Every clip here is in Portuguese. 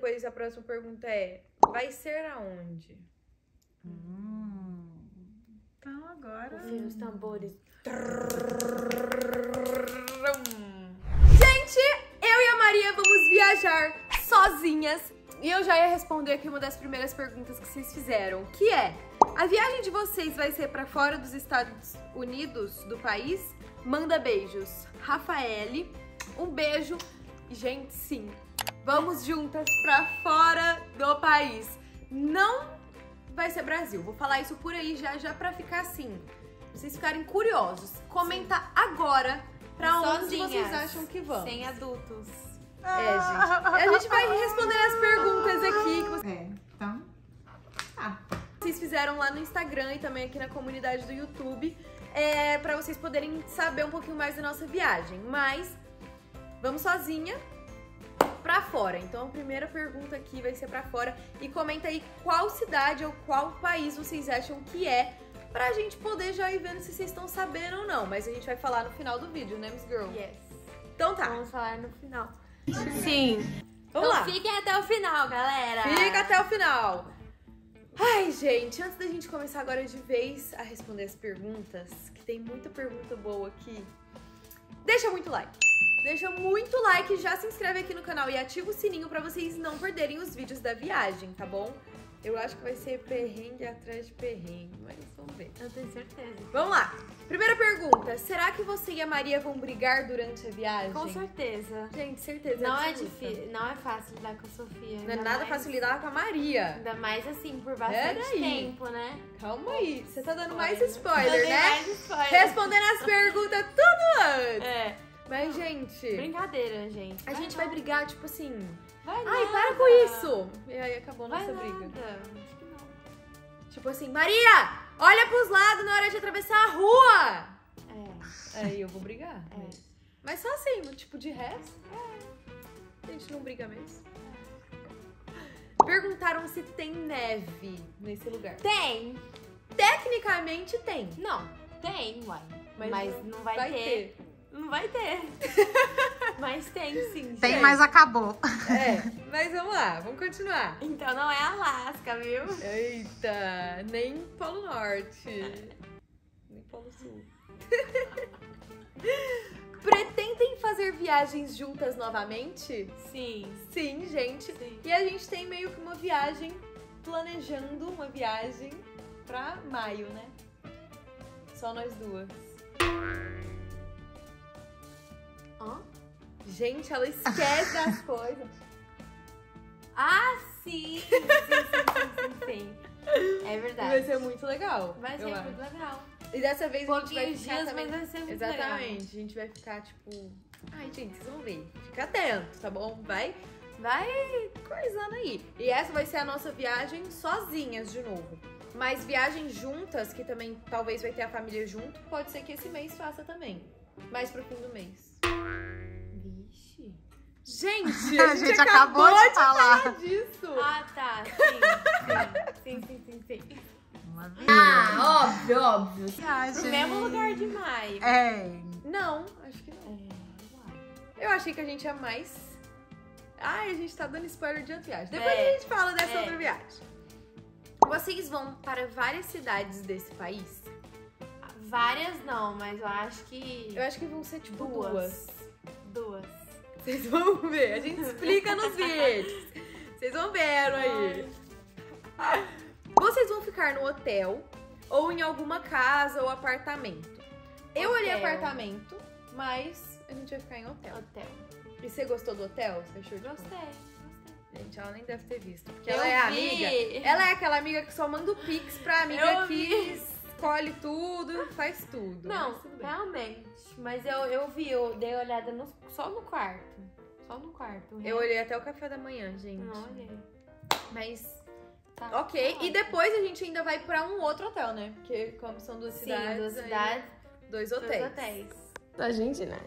depois a próxima pergunta é: vai ser aonde? Então agora... Confia os tambores. Gente, eu e a Maria vamos viajar sozinhas. E eu já ia responder aqui uma das primeiras perguntas que vocês fizeram, que é: a viagem de vocês vai ser pra fora dos Estados Unidos, do país? Manda beijos. Rafaele, um beijo. Gente, sim, vamos juntas pra fora do país. Não vai ser Brasil. Vou falar isso por aí já pra ficar assim, pra vocês ficarem curiosos. Comenta agora pra onde vocês acham que vamos. Sem adultos. Gente. A gente vai responder as perguntas aqui que então... vocês fizeram lá no Instagram e também aqui na comunidade do YouTube, pra vocês poderem saber um pouquinho mais da nossa viagem. Mas vamos sozinha pra fora. Então a primeira pergunta aqui vai ser pra fora. E comenta aí qual cidade ou qual país vocês acham que é, pra gente poder já ir vendo se vocês estão sabendo ou não. Mas a gente vai falar no final do vídeo, né, Miss Girl? Yes. Então tá. Vamos falar no final. Sim. Vamos lá. Então fiquem até o final, galera. Fica até o final. Ai, gente, antes da gente começar agora de vez a responder as perguntas, que tem muita pergunta boa aqui, deixa muito like. Deixa muito like, já se inscreve aqui no canal e ativa o sininho pra vocês não perderem os vídeos da viagem, tá bom? Eu acho que vai ser perrengue atrás de perrengue, mas vamos ver. Eu tenho certeza. Vamos lá. Primeira pergunta, será que você e a Maria vão brigar durante a viagem? Com certeza. Gente, certeza Não é absoluta. difícil, não é fácil lidar com a Sofia. Não é ainda nada mais- fácil lidar com a Maria. Ainda mais assim, por bastante Pera aí. tempo, né? Calma aí, você tá dando mais Eu spoiler, dei né? mais spoiler. Respondendo as perguntas tudo antes. É. Mas, gente, Brincadeira, gente. a gente vai brigar, tipo assim... Vai Ai, nada. para com isso! E aí acabou a Vai nossa nada. briga. Acho que não. Tipo assim, Maria, olha pros lados na hora de atravessar a rua! Aí eu vou brigar. né? Mas só assim, tipo, de resto, a gente não briga mesmo. Perguntaram se tem neve nesse lugar. Tem. Tecnicamente tem. Não, tem, uai. Mas não vai, vai ter. Não vai ter. Mas tem sim, gente. Tem, mas acabou. Mas vamos lá, vamos continuar. Então não é Alasca, viu? Eita, nem Polo Norte, nem Polo Sul. Pretendem fazer viagens juntas novamente? Sim. Sim, gente. Sim. E a gente tem meio que uma viagem, planejando uma viagem pra maio, né? Só nós duas. Hã? Gente, ela esquece das coisas. Ah, sim. Sim. É verdade. Vai ser muito legal. Vai ser eu acho. muito legal. E dessa vez a gente vai Pouquinhos ficar dias, também... mas vai ser muito Exatamente. legal. A gente vai ficar, tipo... Ai, gente, vocês vão ver. Fica atento, tá bom? Vai coisando aí. E essa vai ser a nossa viagem sozinhas de novo. Mas viagem juntas, que também talvez vai ter a família junto, pode ser que esse mês faça também. Mais pro fim do mês. Vixe. Gente, A gente acabou de falar. disso. Ah, tá. Sim. Uma vez. Ah, óbvio. Viagem. Pro mesmo lugar de maio. Não, acho que não. Eu achei que a gente é mais... Ai, a gente tá dando spoiler de outra viagem. Depois a gente fala dessa outra viagem. Vocês vão para várias cidades desse país? Várias não, mas eu acho que... Eu acho que vão ser, tipo, duas. Vocês vão ver, a gente explica nos vídeos. Vocês vão ver aí. Vocês vão ficar no hotel ou em alguma casa ou apartamento? Eu olhei Hotel. apartamento, mas a gente vai ficar em hotel. Hotel. E você gostou do hotel? Você achou de boa? Gostei. Gente, ela nem deve ter visto. Porque Eu ela é a vi. amiga. Ela é aquela amiga que só manda o pix pra amiga Eu que vi. escolhe tudo, faz tudo. Não, Mas tudo bem. realmente. Mas eu vi, eu dei uma olhada só no quarto. Só no quarto. Eu olhei até o café da manhã, gente. Não olhei. Mas, Tá. ok. E depois a gente ainda vai pra um outro hotel, né? Porque como são duas Sim, cidades, duas aí, cidades, dois hotéis. dois hotéis. A gente, né?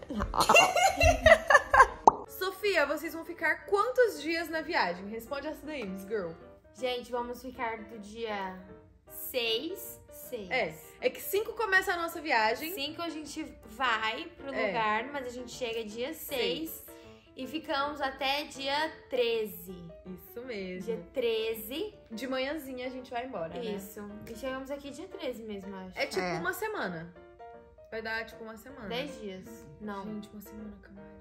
Sofia, vocês vão ficar quantos dias na viagem? Responde essa daí, Miss Girl. Gente, vamos ficar do dia 6. É que 5 começa a nossa viagem. 5 a gente vai pro É. lugar, mas a gente chega dia 6. E ficamos até dia 13. Isso mesmo. Dia 13. De manhãzinha a gente vai embora, né? Isso. E chegamos aqui dia 13 mesmo, acho. É tipo uma semana. Vai dar tipo uma semana. 10 dias. Não. Gente, uma semana com a Maria.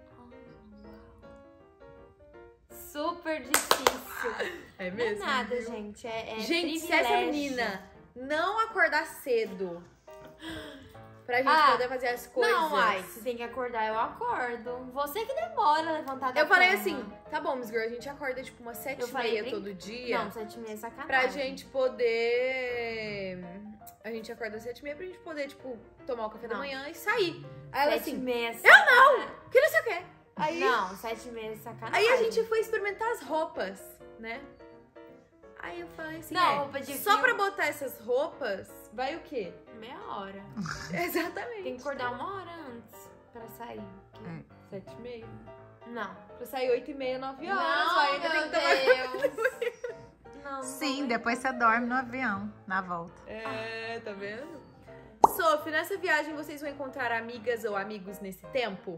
Super difícil. É Não mesmo? é nada, viu? gente. É Gente, se privilégio. essa menina não acordar cedo pra gente poder fazer as coisas. Não, ai, se tem que acordar, eu acordo. Você que demora a levantar da Eu falei cama. assim, tá bom, Miss Girl, a gente acorda tipo umas 7h30 todo dia. Não, 7h30 é sacanagem. Pra gente poder... A gente acorda às 7h30 pra gente poder, tipo, tomar o café da manhã e sair. Aí ela assim, 7h30 eu não! Que não sei o quê. Aí, Não, 7h30 é sacanagem. aí a gente foi experimentar as roupas, né? Aí eu falei assim, Não, roupa de só frio. pra botar essas roupas, vai o quê? Meia hora. Exatamente. Tem que acordar 1 hora antes pra sair. 7h30. Não. Pra sair 8h30, 9 horas. Não, vai, ainda tem meu que tomar... Deus. Não, Sim, não. depois você dorme no avião, na volta. É, tá vendo? Sophie, nessa viagem vocês vão encontrar amigas ou amigos nesse tempo?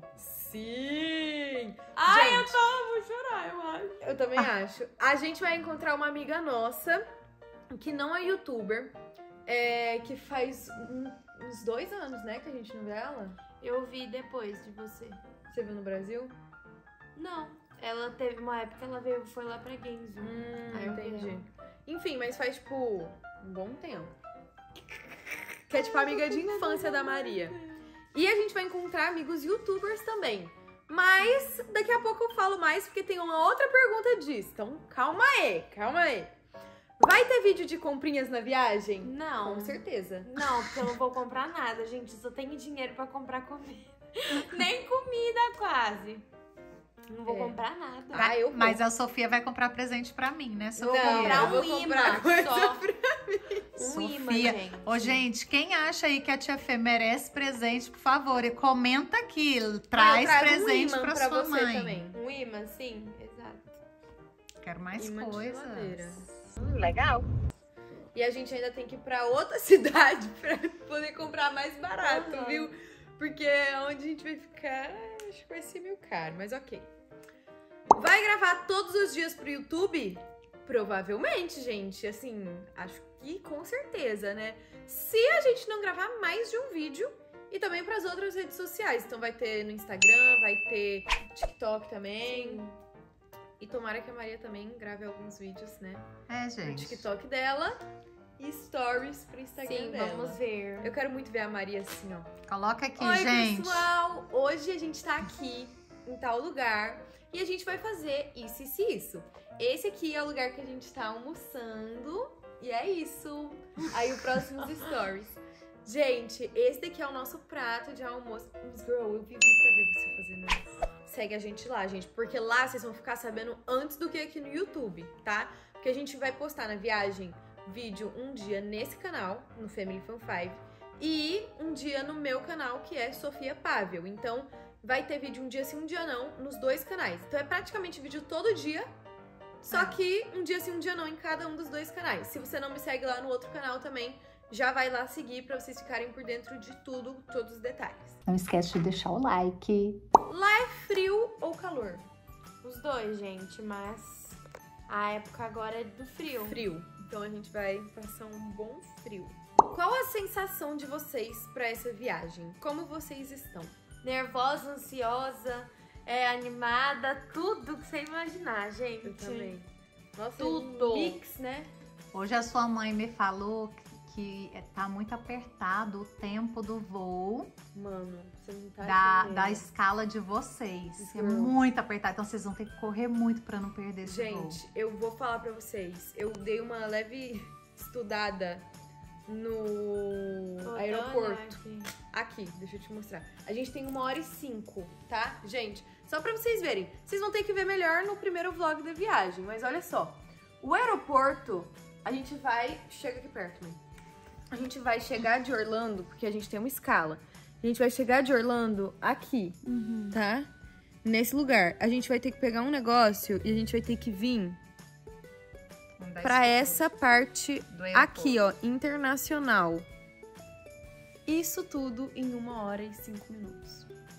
Sim! Ai, Gente, vou chorar, eu acho. eu também acho. A gente vai encontrar uma amiga nossa, que não é youtuber, que faz uns 2 anos, né, que a gente não vê ela. Eu vi depois de você. Você viu no Brasil? Não. Ela teve uma época, ela foi lá pra Games. Aí eu vi Entendi. ela. Enfim, mas faz, tipo, um bom tempo. Que é, tipo, amiga de infância da Maria. E a gente vai encontrar amigos youtubers também. Mas daqui a pouco eu falo mais, porque tem uma outra pergunta disso. Então, calma aí, calma aí. Vai ter vídeo de comprinhas na viagem? Não. Com certeza. Não, porque eu não vou comprar nada, gente. Eu só tenho dinheiro pra comprar comida. Nem comida, quase. Não vou comprar nada. Ah, eu vou. Mas a Sofia vai comprar presente pra mim, né, Sofia? Não, comprar eu vou um comprar imã coisa só. pra Um imã, Sofia. gente. Ô, gente, quem acha aí que a Tia Fê merece presente, por favor, e comenta aqui. Traz eu trago presente um imã pra pra sua você mãe. também. Um imã, sim, exato. Quero mais Imã de coisas. geladeira. Legal. E a gente ainda tem que ir pra outra cidade pra poder comprar mais barato, Uhum. viu? Porque onde a gente vai ficar, acho que vai ser meio caro, mas ok. Vai gravar todos os dias pro YouTube? Provavelmente, gente. Assim, acho que com certeza, né? Se a gente não gravar mais de um vídeo e também pras outras redes sociais. Então vai ter no Instagram, vai ter TikTok também. Sim. E tomara que a Maria também grave alguns vídeos, né? É, No gente. TikTok dela e stories pro Instagram Sim, dela. vamos ver. Eu quero muito ver a Maria assim, ó. Coloca aqui, Oi, gente. pessoal! Hoje a gente tá aqui em tal lugar e a gente vai fazer isso, isso e isso. Esse aqui é o lugar que a gente tá almoçando e é isso. Aí o próximo stories. Gente, esse daqui é o nosso prato de almoço. Miss Girl, eu vivi pra ver você fazendo isso. Segue a gente lá, gente, porque lá vocês vão ficar sabendo antes do que aqui no YouTube, tá? Porque a gente vai postar na viagem vídeo um dia nesse canal, no Family Fun 5, e um dia no meu canal, que é Sofia Pavel. Então, vai ter vídeo um dia sim, um dia não, nos 2 canais. Então, é praticamente vídeo todo dia, só que um dia sim, um dia não, em cada um dos 2 canais. Se você não me segue lá no outro canal também, já vai lá seguir pra vocês ficarem por dentro de tudo, todos os detalhes. Não esquece de deixar o like. Lá é frio ou calor? Os dois, gente, mas a época agora é do frio. Frio. Então a gente vai passar um bom frio. Qual a sensação de vocês pra essa viagem? Como vocês estão? Nervosa, ansiosa, animada, tudo que você imaginar, gente. Eu também. Nossa, Tudo. um mix, né? Hoje a sua mãe me falou que tá muito apertado o tempo do voo Mano, você não tá da entendendo. escala de vocês. É Girl. muito apertado, então vocês vão ter que correr muito pra não perder esse voo. Gente, eu vou falar pra vocês. Eu dei uma leve estudada no Vou aeroporto. dar uma olhada Aqui, deixa eu te mostrar. A gente tem 1h05, tá? Gente, só pra vocês verem. Vocês vão ter que ver melhor no primeiro vlog da viagem. Mas olha só. O aeroporto, a gente vai... Chega aqui perto, mãe. A gente vai chegar de Orlando, porque a gente tem uma escala. A gente vai chegar de Orlando aqui, tá? Nesse lugar. A gente vai ter que pegar um negócio e a gente vai ter que vir pra essa parte aqui, ó, internacional. Isso tudo em 1h e 5 minutos.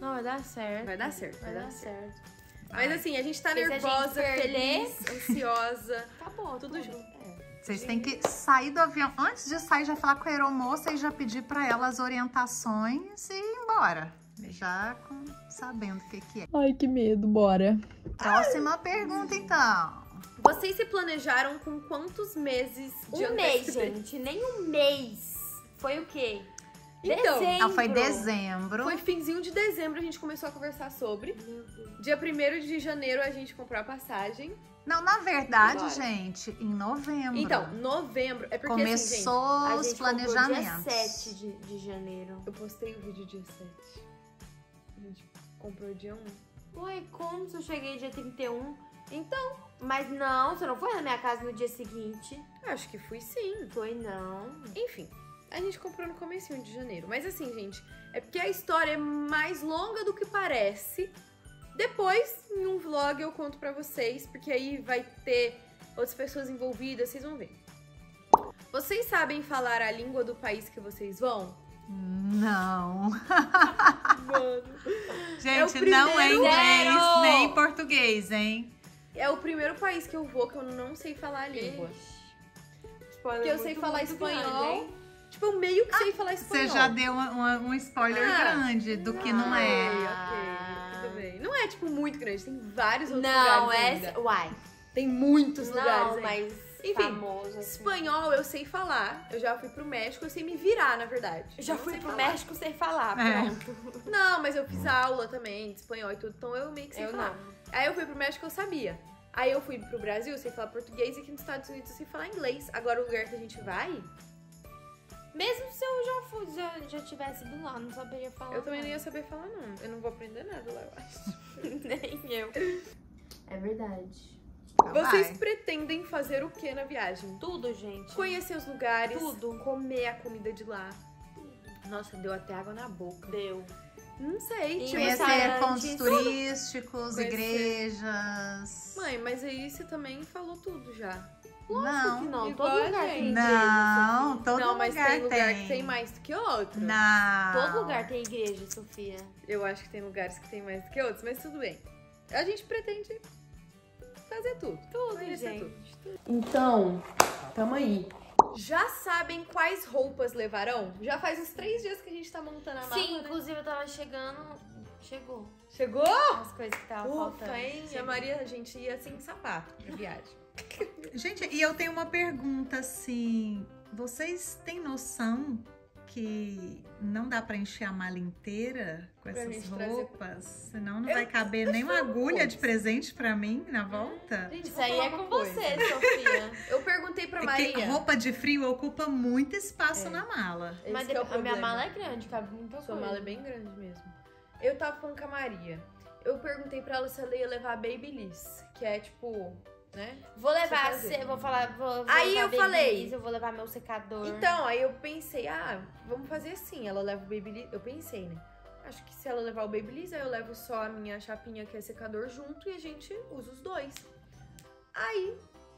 Não, vai dar certo. Vai dar certo, Vai dar certo. Mas assim, a gente tá Se a gente nervosa, perder- feliz, ansiosa. Acabou, Tudo junto. Vocês têm que sair do avião. Antes de sair, já falar com a aeromoça e já pedir pra ela as orientações e ir embora. Já sabendo o que é. Ai, que medo, bora. Próxima pergunta, então. Vocês se planejaram com quantos meses de Um mês, antecedência? gente. Nem um mês. Foi o quê? Então, Dezembro. Ah, foi dezembro. Foi finzinho de dezembro, a gente começou a conversar sobre. Meu Deus. Dia 1º de janeiro a gente comprou a passagem. Não, na verdade, Bora. gente, em novembro. Então, novembro. É porque assim, gente, começou A os gente comprou planejamentos. dia 7 de janeiro. eu postei o vídeo dia 7. A gente comprou dia 1. Ué, como se eu cheguei dia 31? Então. Mas não, você não foi na minha casa no dia seguinte. Acho que fui sim. Foi não. Enfim, a gente comprou no comecinho de janeiro. Mas assim, gente, é porque a história é mais longa do que parece. Depois, em um vlog, eu conto pra vocês, porque aí vai ter outras pessoas envolvidas, vocês vão ver. Vocês sabem falar a língua do país que vocês vão? Não. Mano. Gente, primeiro não é inglês zero. nem português, hein? É o primeiro país que eu vou que eu não sei falar a língua. Porque eu sei falar espanhol. Tipo, eu meio que sei falar espanhol. Você já deu um spoiler Ah, grande do que não é. Ok, tudo bem. Não é, tipo, muito grande. Tem vários outros Não, lugares é. ainda. Uai. Tem muitos lugares Não, ainda. mas. Enfim, famoso, assim. Espanhol eu sei falar. Eu já fui pro México, eu sei me virar, na verdade. Eu já Eu não fui sei pro falar. México sem falar, É. pronto. Não, mas eu fiz aula também de espanhol e tudo, então eu meio que sei Eu falar. não. Aí eu fui pro México, eu sabia. Aí eu fui pro Brasil, eu sei falar português, e aqui nos Estados Unidos eu sei falar inglês. Agora o lugar que a gente vai, Mesmo se eu já tivesse ido lá, não saberia falar. eu também não ia saber falar, não. Eu não vou aprender nada lá, eu acho. Nem eu. É verdade. Vocês Vai. pretendem fazer o que na viagem? Tudo, gente. Conhecer os lugares, Tudo. comer a comida de lá. Nossa, deu até água na boca. Deu. Não sei, E tipo, Conhecer restaurantes, pontos tudo. turísticos, Conhecer. igrejas. Mãe, mas aí você também falou tudo já. Não. Que não, igual todo a lugar gente. tem igreja. Não, Sofia. todo não, mas lugar tem lugar que tem mais do que outro. Não. Todo lugar tem igreja, Sofia. Eu acho que tem lugares que tem mais do que outros, mas tudo bem. A gente pretende fazer tudo. Tudo, Conhecer gente. tudo. Então, tamo aí. Já sabem quais roupas levarão? Já faz uns 3 dias que a gente tá montando a mala, Sim, né? inclusive eu tava chegando. Chegou. Chegou? As coisas que tava Ufa, faltando. hein? Chegou. A Maria, a gente ia sem sapato pra viagem. Gente, e eu tenho uma pergunta assim. Vocês têm noção que não dá pra encher a mala inteira com Pra essas gente trazer- roupas? Senão não Eu- vai caber nem uma agulha de presente pra mim na volta? Gente, Isso vou aí falar é uma com coisa. você, Sofia. Eu perguntei pra É que Maria. roupa de frio ocupa muito espaço É. na mala. Esse Mas que é o a minha problema. mala é grande, cabe muita Sua coisa. mala é bem grande mesmo. Eu tava falando com a Maria. Eu perguntei pra ela se ela ia levar a Babyliss, que é tipo, né? Vou levar, Você fazer. vou falar, vou Aí levar eu Babyliss, falei. eu vou levar meu secador. Então, aí eu pensei, vamos fazer assim. Ela leva o Babyliss. Eu pensei, né? Acho que se ela levar o Babyliss, aí eu levo só a minha chapinha que é secador junto e a gente usa os dois. Aí,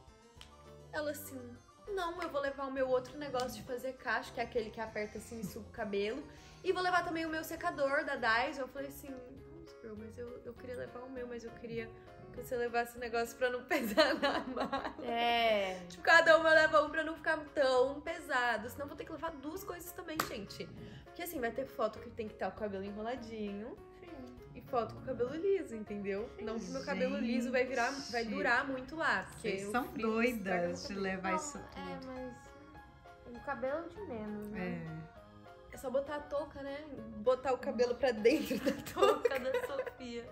ela assim, não, eu vou levar o meu outro negócio de fazer cacho, que é aquele que aperta assim e suga o cabelo. E vou levar também o meu secador da Dais. Eu falei assim, nossa, girl, mas eu queria levar o meu, mas eu queria que você levasse o negócio pra não pesar na mala. É. Tipo, cada uma leva um pra não ficar tão pesado. Senão vou ter que levar 2 coisas também, gente. Porque assim, vai ter foto que tem que estar com o cabelo enroladinho. E foto com o cabelo liso, entendeu? Não que meu cabelo liso vai durar muito lá. Porque Vocês o são frio doidas estraga de o cabelo. levar Não, isso É, tudo. mas o cabelo de menos, né? É. É só botar a touca, né? Botar o cabelo pra dentro da touca. Touca da Sofia.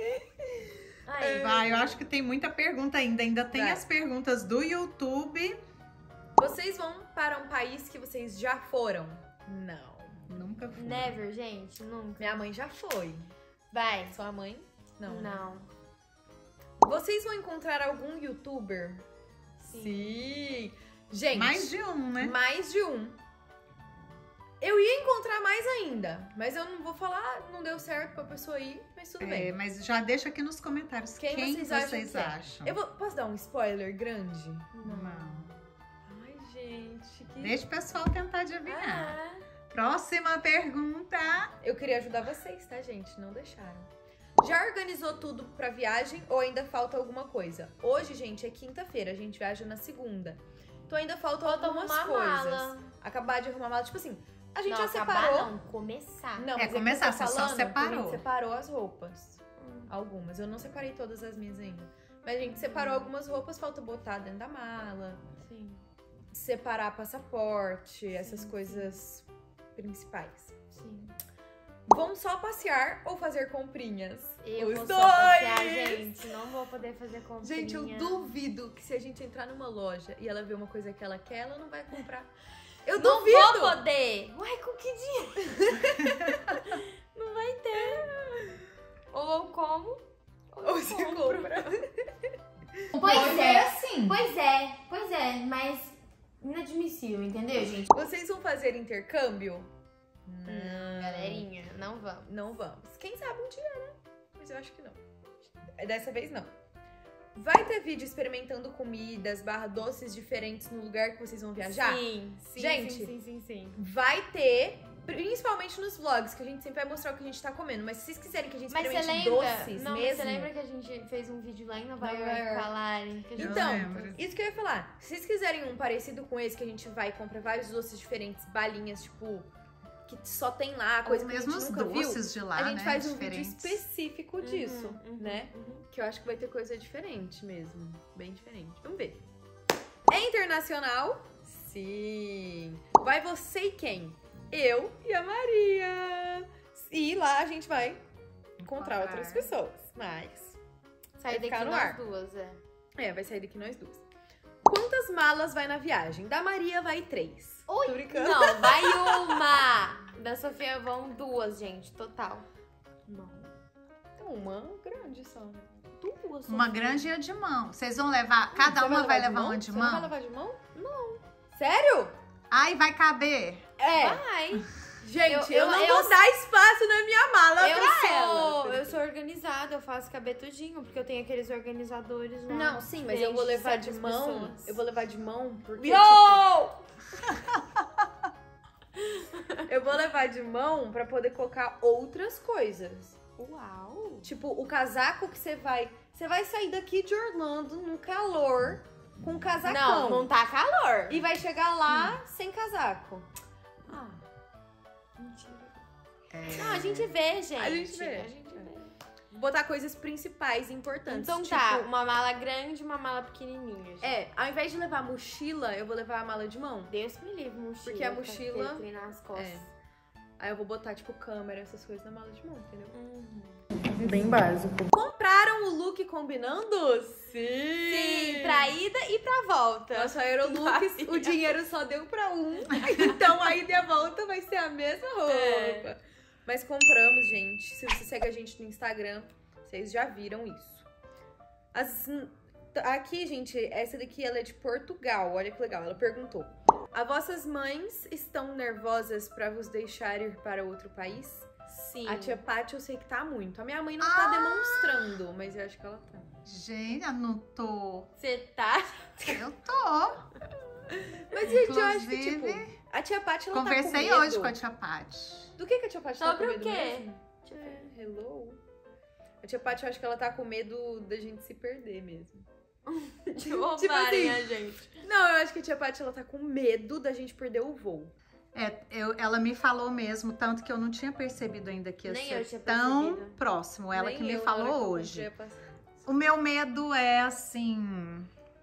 Aí, Vai, eu acho que tem muita pergunta ainda. Ainda tem Vai. as perguntas do YouTube. Vocês vão para um país que vocês já foram? Não. Nunca fui. never, gente, nunca. Minha mãe já foi. Vai. Sua mãe? Não. né? Não. Vocês vão encontrar algum youtuber? Sim. Gente, Mais de um, né? mais de um. Eu ia encontrar mais ainda, mas eu não vou falar, não deu certo pra pessoa ir, mas tudo É, bem. mas já deixa aqui nos comentários Quem quem vocês vocês acham que é? acham. Posso dar um spoiler grande? Não. Ai, gente, que... Deixa o pessoal tentar adivinhar. Ah, Próxima pergunta. Eu queria ajudar vocês, tá, gente? Não deixaram. Já organizou tudo pra viagem ou ainda falta alguma coisa? Hoje, gente, é quinta-feira, a gente viaja na segunda. Então ainda faltam algumas coisas. Mala. Acabar de arrumar a mala, tipo assim, a gente Não, já acabar separou. não, começar. Não, É, mas que eu começar, tô você só falando que separou. A gente separou as roupas. Algumas. Eu não separei todas as minhas ainda. Mas a gente separou algumas roupas, falta botar dentro da mala. Sim, Separar passaporte, essas coisas principais. sim. Vamos só passear ou fazer comprinhas? Eu Os vou dois! só passear, gente. Não vou poder fazer comprinha. Gente, eu duvido que se a gente entrar numa loja e ela ver uma coisa que ela quer, ela não vai comprar. Eu Não duvido! vou poder. Uai, com que dinheiro? Não vai ter. Ou eu como, ou eu Ou você compro. compra. Pois é, assim. pois é, mas inadmissível, entendeu, gente? Vocês vão fazer intercâmbio? Galerinha, não vamos. Não vamos. Quem sabe um dia, né? Mas eu acho que não. Dessa vez não. Vai ter vídeo experimentando comidas, doces diferentes no lugar que vocês vão viajar? Sim, Gente, sim. Vai ter, principalmente nos vlogs, que a gente sempre vai mostrar o que a gente tá comendo. Mas se vocês quiserem que a gente Mas você experimente lembra? doces Não, mas mesmo... você lembra que a gente fez um vídeo lá em Nova Nova York York. com a Lari? Que a gente Então, lembro. isso que eu ia falar. Se vocês quiserem um parecido com esse, que a gente vai e compra vários doces diferentes, balinhas, tipo, que só tem lá, coisa Os que a gente mesmos nunca viu, doces de lá, a gente né? faz um vídeo diferentes. específico disso, né? Uhum. Que eu acho que vai ter coisa diferente mesmo. Bem diferente. Vamos ver. É internacional? Sim. Vai você e quem? Eu e a Maria. E lá a gente vai encontrar outras pessoas. Mas Sai Vai ficar daqui no nós ar. duas, vai sair daqui nós duas. Quantas malas vai na viagem? Da Maria vai 3. Oi? Tô brincando. Não, vai uma! Da Sofia vão 2, gente, total. Não. Então, uma grande só. Né? 2, Uma grande e a de mão. Vocês vão levar, cada Você uma vai de levar mão? uma de Você não vai mão? levar de mão? Não. Sério? Ai, vai caber. É. Vai! Gente, Eu- eu não eu- vou dar espaço na minha mala pra ela. Eu sou organizada, eu faço caber tudinho, porque eu tenho aqueles organizadores lá. Não, sim, mas eu Gente, vou levar de certas mão. pessoas. Eu vou levar de mão porque. Yo! Tipo, eu vou levar de mão pra poder colocar outras coisas. Uau! Tipo, o casaco que você vai. Você vai sair daqui de Orlando no calor com um casacão. Não tá calor. E vai chegar lá sem casaco. Ah, mentira. É. Não, a gente vê, gente. A gente vê. A gente vê. Vou botar coisas principais e importantes. Então tipo, tá, uma mala grande e uma mala pequenininha, gente. ao invés de levar mochila, eu vou levar a mala de mão. Deus me livre, mochila. Porque a pra mochila- ter trem nas costas. Aí eu vou botar, tipo, câmera, essas coisas na mala de mão, entendeu? Bem básico. Compraram o look combinando? Sim, pra ida e pra volta. Nosso Aerolux, o dinheiro só deu pra um. Então a ida e a volta vai ser a mesma roupa. É. Mas compramos, gente. Se você segue a gente no Instagram, vocês já viram isso. Aqui, gente, essa daqui ela é de Portugal. Olha que legal. Ela perguntou: as vossas mães estão nervosas pra vos deixar ir para outro país? Sim. A tia Paty eu sei que tá muito. A minha mãe não tá demonstrando, mas eu acho que ela tá. Gente, eu não tô. Você tá... Eu tô. Mas, gente, eu acho que, Inclusive, tipo, a tia Paty, ela tá conversei com medo. hoje com a tia Paty. Do que a tia Paty tá com Sobre o medo quê? mesmo? Hello? A tia Paty, eu acho que ela tá com medo da gente se perder mesmo. De roubarem assim, a gente. Não, eu acho que a tia Paty, ela tá com medo da gente perder o voo. Ela me falou mesmo, tanto que eu não tinha percebido ainda que ia Nem eu ser tinha tão percebido. próximo. Ela Nem que me eu, na hora que eu falou comprei hoje. a passagem. O meu medo é, assim,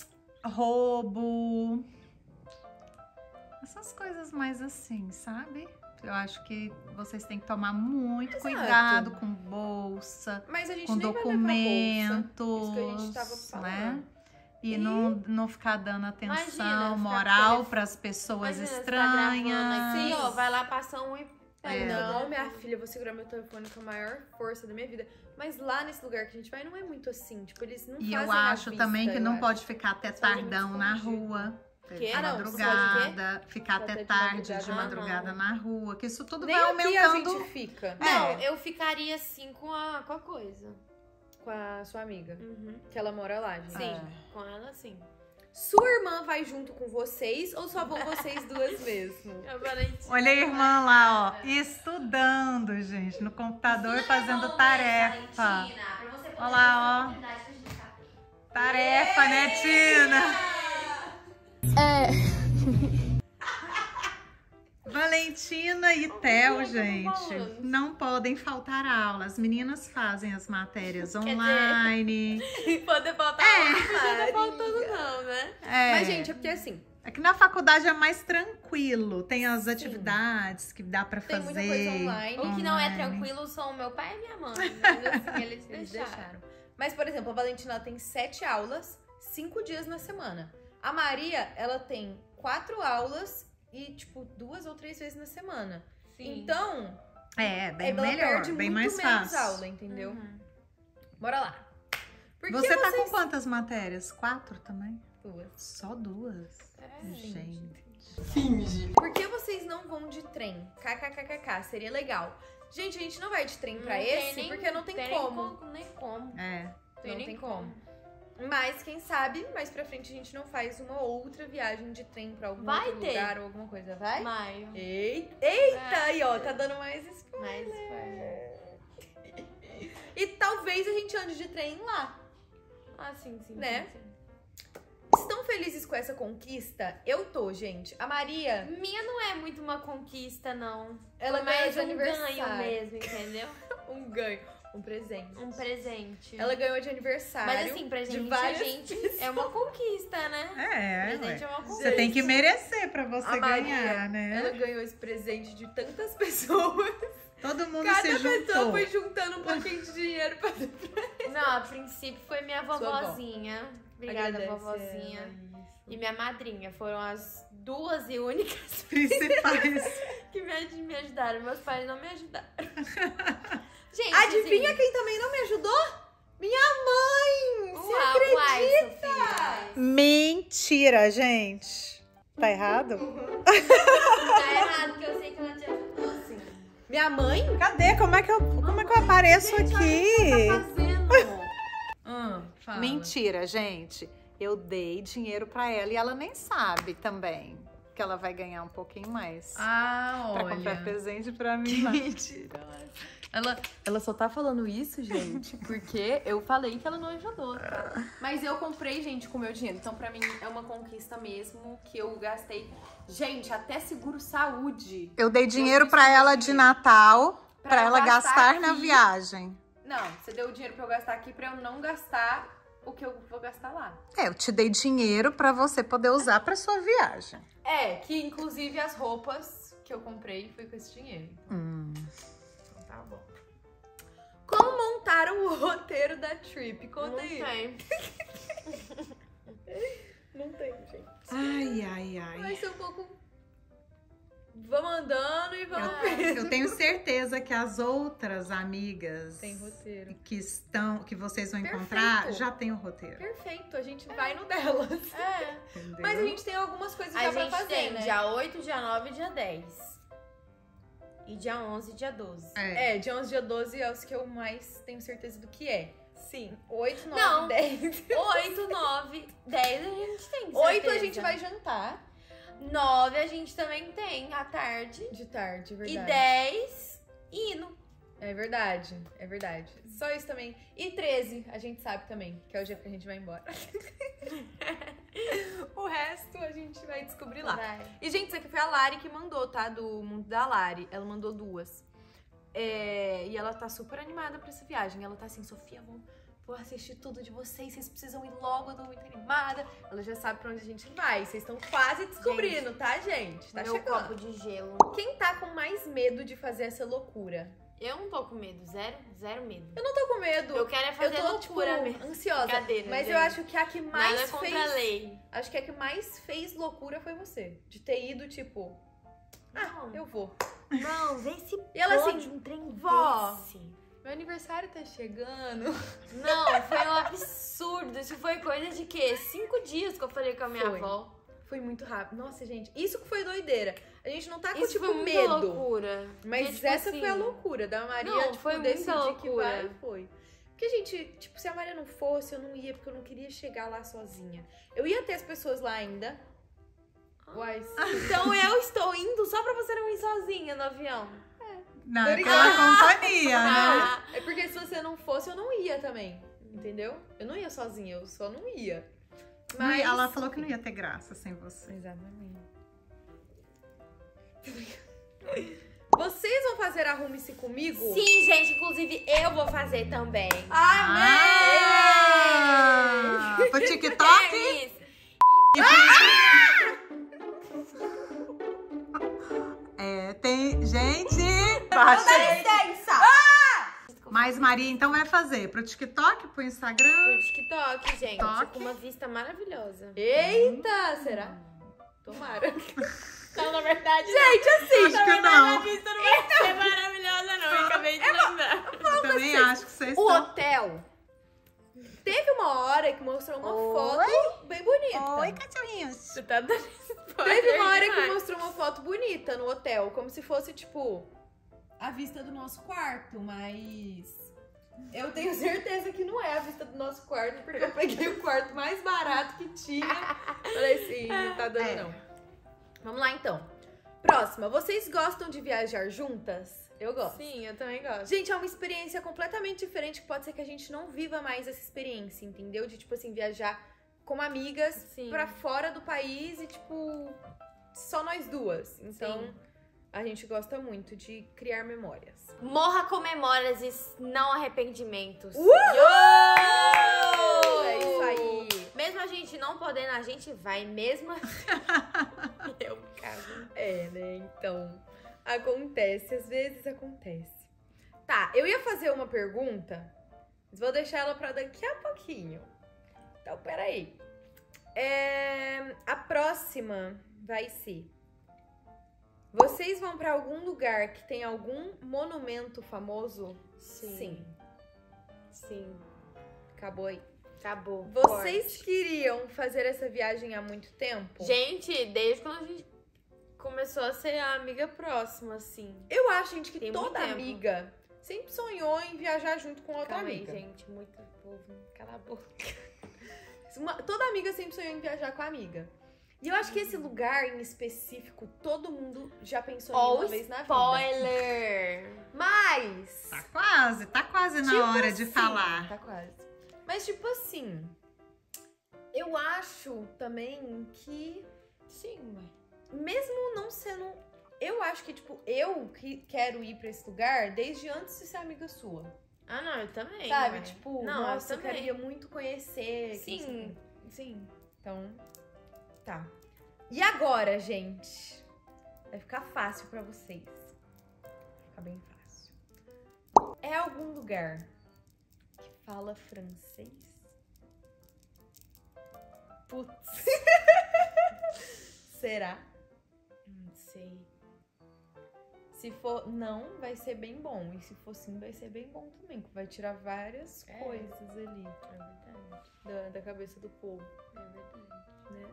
roubo, essas coisas mais assim, sabe? Eu acho que vocês têm que tomar muito Exato. cuidado com bolsa, Mas a gente com nem vai documentos, levar bolsa. Isso que a gente tava falando. né? E não ficar dando atenção Imagina, ficar moral com para as pessoas Imagina, você tá gravando estranhas. aqui, ó, vai lá, passa um e pega. Não, minha filha, eu vou segurar meu telefone com a maior força da minha vida. Mas lá nesse lugar que a gente vai, não é muito assim. Tipo, eles não E fazem eu à acho vista, também que eu não acho. pode ficar até Só a gente tardão na escondido. rua. Quê? De Ah, não, madrugada, ficar Até até de tarde madrugada. de madrugada na rua, que isso tudo Nem vai aqui a aumentando. gente fica Não, É. eu ficaria assim com a coisa. com a sua amiga. Uhum. Que ela mora lá, gente. Sim, É. com ela sim. Sua irmã vai junto com vocês ou só vão vocês duas mesmo? A Valentina. Olha a irmã lá, ó, estudando, gente, no computador, fazendo tarefa. Pra você poder Olha lá, ó. oportunidade pra gente ficar. Tarefa, né, Tina? Valentina e Theo, gente, não podem faltar aula. As meninas fazem as matérias online. Poder faltar não tá faltando não, né? Mas, gente, é porque assim, Aqui na faculdade é mais tranquilo. Tem as atividades que dá pra tem fazer. muita coisa online. O que não é tranquilo são meu pai e minha mãe. Mas, assim, eles deixaram. Mas, por exemplo, a Valentina ela tem 7 aulas, 5 dias na semana. A Maria, ela tem 4 aulas e, tipo, 2 ou 3 vezes na semana. Sim. Então, Bem ela melhor, perde bem muito mais menos fácil. aula, entendeu? Bora lá. Por que Você tá vocês... com quantas matérias? 4 também? 2. Só 2? Gente. Por que vocês não vão de trem? KKKKK, seria legal. Gente, a gente não vai de trem pra esse, porque não tem como. Nem como. Não tem como. Mas, quem sabe, mais pra frente a gente não faz uma outra viagem de trem pra algum Vai outro ter. lugar ou alguma coisa, vai? Maio. Eita, aí ó, tá dando mais spoiler. Mais spoiler. E talvez a gente ande de trem lá. Ah, sim. Né? Sim. Estão felizes com essa conquista? Eu tô, gente. A Maria, Minha não é muito uma conquista, não. ela Foi ganhou mais de um aniversário. ganho mesmo, entendeu? Um ganho. Um presente. Um presente. Ela ganhou de aniversário. Mas assim, pra de gente, várias é uma conquista, né? Ué. Presente é uma conquista. Você tem que merecer pra você A Maria, ganhar, né? ela ganhou esse presente de tantas pessoas. Todo mundo Cada se pessoa juntou. foi juntando um pouquinho de dinheiro pra... Não, a princípio foi minha Sua avó. vovozinha. Obrigada, Agradece vovozinha. ela, isso. E minha madrinha. Foram as 2 e únicas Principais. que me ajudaram. Meus pais não me ajudaram. Gente, Adivinha assim, quem também não me ajudou? Minha mãe! Você uai, acredita? Sofia. Mentira, gente. Tá errado? Tá errado, que eu sei que ela te ajudou, sim. Minha mãe? Cadê? Como é que eu apareço aqui? Fala. Mentira, gente. Eu dei dinheiro pra ela e ela nem sabe também que ela vai ganhar um pouquinho mais. Ah, Pra comprar presente pra mim lá. Mentira. Ela só tá falando isso, gente, porque eu falei que ela não ajudou, tá? Mas eu comprei, gente, com o meu dinheiro. Então, pra mim, é uma conquista mesmo que eu gastei. Gente, até seguro saúde. Eu dei dinheiro pra ela de Natal pra eu ela gastar na aqui. viagem. Não, você deu o dinheiro pra eu gastar aqui pra eu não gastar o que eu vou gastar lá. Eu te dei dinheiro pra você poder usar pra sua viagem. É, que inclusive as roupas que eu comprei foi com esse dinheiro. Então tá bom. Como montaram o roteiro da trip? Conta Não aí. tem. Não tem, gente. Ai. Vai ser um pouco... Vamos andando e vamos ver. Eu tenho certeza que as outras amigas Tem roteiro. que vocês vão encontrar Perfeito. já tem o roteiro. Perfeito, a gente vai no delas. É. Entendeu? Mas a gente tem algumas coisas A já pra gente fazer, tem né? dia 8, dia 9 e dia 10. E dia 11 e dia 12. É, dia 11, dia 12 é os que eu mais tenho certeza do que é. Sim. 8, 9, Não. 10. 8, 9, 10 a gente tem. 8 a certeza. gente vai jantar. 9 a gente também tem à tarde. De tarde, é E verdade. 10 hino. É verdade, é verdade. Só isso também. E 13, a gente sabe também, que é o dia que a gente vai embora. O resto a gente vai descobrir lá. Vai. E, gente, isso aqui foi a Lari que mandou, tá? Do mundo da Lari. Ela mandou 2. E ela tá super animada pra essa viagem. Ela tá assim, Sofia, vou assistir tudo de vocês precisam ir logo, eu tô muito animada. Ela já sabe pra onde a gente vai. Vocês estão quase descobrindo, tá, gente? Tá Meu chegando. copo de gelo. Quem tá com mais medo de fazer essa loucura? Eu não tô com medo. Zero medo. Eu não tô com medo. Eu quero é fazer eu tô, loucura tipo, mesmo. ansiosa. Brincadeira, Mas gente. eu acho que a que mais Nada contra fez... a lei. Acho que a que mais fez loucura foi você. De ter ido, tipo... Não. Eu vou. Não, vê se E ela pode assim, um trem vó. desse. Meu aniversário tá chegando. Não, foi um absurdo. Isso foi coisa de quê? 5 dias que eu falei com a minha Foi. avó. Foi muito rápido. Nossa, gente, isso que foi doideira. A gente não tá com, Isso tipo, foi muita medo. loucura. Mas Porque, tipo essa assim, foi a loucura da Maria, não, tipo, foi muita decidir que loucura. vai, foi. Porque, gente, tipo, se a Maria não fosse, eu não ia, porque eu não queria chegar lá sozinha. Eu ia ter as pessoas lá ainda. Uai, Então eu estou indo só pra você não ir sozinha no avião. Não, Tô é ligada. pela companhia, né? é porque se você não fosse, eu não ia também. Entendeu? Eu não ia sozinha, eu só não ia. Mas Ela falou que não ia ter graça sem você. Exatamente. Vocês vão fazer Arrume-se Comigo? Sim, gente, inclusive eu vou fazer também. Ah! Pro TikTok? Paris. Tem gente... Baixa. Licença! Mas Maria, então vai fazer pro TikTok, pro Instagram? Pro TikTok, gente. TikTok. Com uma vista maravilhosa. Eita, será? Tomara. Não, na verdade, Gente, assim, Acho que não. a vista não vai ser maravilhosa, não. Eu acabei de lembrar. Eu também acho que vocês o estão... hotel teve uma hora que mostrou uma foto bem bonita. cachorrinhos. Você tá dando spoiler Teve uma hora que demais. mostrou uma foto bonita no hotel, como se fosse, tipo, a vista do nosso quarto, mas eu tenho certeza que não é a vista do nosso quarto, porque eu peguei o quarto mais barato que tinha. Falei assim, não tá dando não. Vamos lá, então. Próxima, vocês gostam de viajar juntas? Eu gosto. Sim, eu também gosto. Gente, é uma experiência completamente diferente, que pode ser que a gente não viva mais essa experiência, entendeu? De, tipo assim, viajar com amigas Sim. pra fora do país e, tipo, só nós duas. Então, Sim. a gente gosta muito de criar memórias. Morra com memórias e não arrependimentos. Uhul! É isso aí. Mesmo a gente não podendo, a gente vai mesmo assim. Eu caso. É, né? Então, acontece. Às vezes acontece. Tá, eu ia fazer uma pergunta, mas vou deixar ela pra daqui a pouquinho. Então, peraí. A próxima vai ser... Vocês vão pra algum lugar que tem algum monumento famoso? Sim. Sim. Acabou aí. Acabou. Vocês Forte. queriam fazer essa viagem há muito tempo? Gente, desde quando a gente começou a ser amiga próxima, assim. Eu acho, gente, que Tem toda muito tempo. amiga sempre sonhou em viajar junto com outra Calma aí, amiga. gente. Muito povo. Cala a boca. Toda amiga sempre sonhou em viajar com a amiga. E eu acho que esse lugar em específico, todo mundo já pensou em uma vez na vida. Spoiler! Mas... Tá quase na tipo hora de assim, falar. Tá quase. Mas, tipo assim, eu acho também que, Sim, mãe. mesmo não sendo... Eu acho que, tipo, eu que quero ir pra esse lugar desde antes de ser amiga sua. Ah, não, eu também. Sabe? mãe. Tipo, não, nossa, eu também. queria muito conhecer. que não sei o Sim, quê. sim. Então, tá. E agora, gente? Vai ficar fácil pra vocês. Vai ficar bem fácil. É algum lugar que fala francês? Putz. Será? Não sei. Se for não, vai ser bem bom. E se for sim, vai ser bem bom também. Que vai tirar várias coisas ali É verdade. da cabeça do povo, É verdade. né?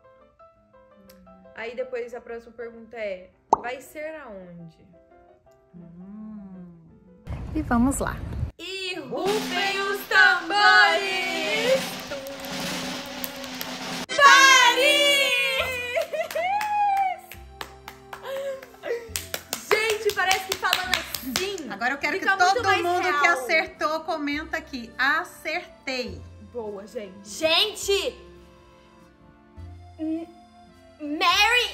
Aí depois a próxima pergunta é: vai ser aonde? E vamos lá. E rufem os tambores! Gente, parece que falando assim. Agora eu quero Fica que muito todo mais mundo que real. acertou comenta aqui. Acertei. Boa, gente. Gente! Mary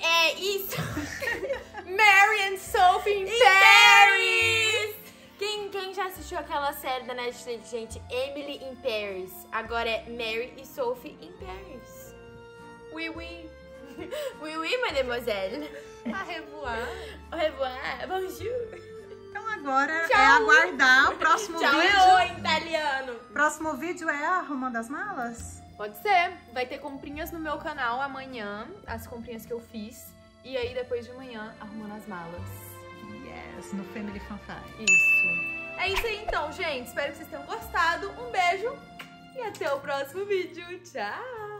Mary and Sophie in Paris! Quem já assistiu aquela série da Netflix, gente? Emily in Paris. Agora é Mary e Sophie in Paris. Oui, oui. Oui, oui, mademoiselle. A revoar. Au revoir, bonjour. Então agora é aguardar o próximo Tchau, vídeo. é oi em italiano. Próximo vídeo é arrumando as malas? Pode ser. Vai ter comprinhas no meu canal amanhã, as comprinhas que eu fiz. E aí depois de amanhã, arrumando as malas. Yes, no Family Fanfare. Isso. É isso aí então, gente. Espero que vocês tenham gostado. Um beijo e até o próximo vídeo. Tchau!